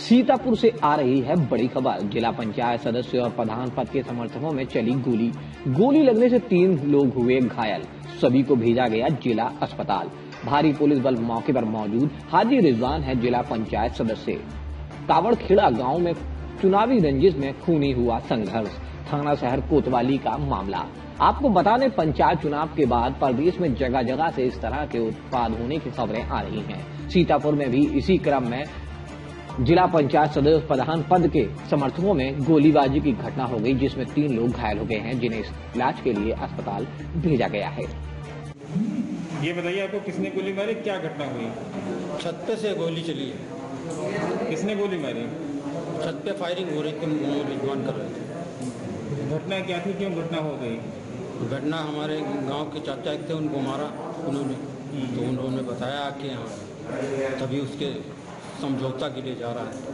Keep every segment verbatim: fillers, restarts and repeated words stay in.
सीतापुर से आ रही है बड़ी खबर। जिला पंचायत सदस्य और प्रधान पद के समर्थकों में चली गोली गोली लगने से तीन लोग हुए घायल। सभी को भेजा गया जिला अस्पताल। भारी पुलिस बल मौके पर मौजूद। हाजी रिजवान है जिला पंचायत सदस्य। कावड़खेड़ा गांव में चुनावी रंजिश में खूनी हुआ संघर्ष। थाना शहर कोतवाली का मामला। आपको बता दें, पंचायत चुनाव के बाद प्रदेश में जगह जगह से इस तरह के उत्पाद होने की खबरें आ रही हैं। सीतापुर में भी इसी क्रम में जिला पंचायत सदस्य प्रधान पद के समर्थकों में गोलीबाजी की घटना हो गई, जिसमें तीन लोग घायल हो गए हैं, जिन्हें इलाज के लिए अस्पताल भेजा गया है। ये बताइए, आपको किसने गोली मारी, क्या घटना हुई? छत पे से गोली चली है। किसने गोली मारी? छत पे फायरिंग हो रही थी, रिजवान कर रहे थे। घटना क्या थी, क्यों घटना हो गई? घटना हमारे गांव के चाचा एक थे, उनको मारा उन्होंने, तो उन्होंने बताया कि यहाँ तभी उसके समझौता के लिए जा रहा है।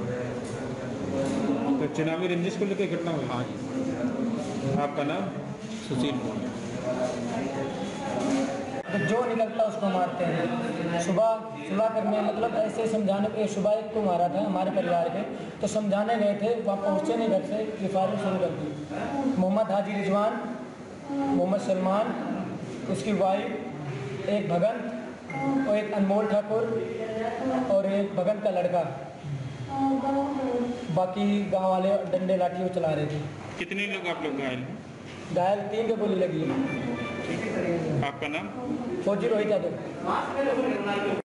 तो चुनावी रंजिश को लेकर घटना हुई? हाँ जी। आपका नाम? सुशील कुमार। जो निकलता उसको मारते हैं। सुबह सुबह करने मतलब ऐसे समझाने पे सुबह एक को मारा था हमारे परिवार के, तो समझाने गए थे, वहाँ पहुँचे नहीं घर से, ये फायरिंग शुरू कर दी। मोहम्मद हाजी रिजवान, मोहम्मद सलमान, उसकी वाइफ, एक भगत और एक अनमोल ठाकुर और एक भगत का लड़का। बाकी गांव वाले डंडे लाठियों चला रहे थे। कितने लोग आप लोग घायल? घायल तीन को गोली लगी है। आपका नाम? फौजी रोहित यादव।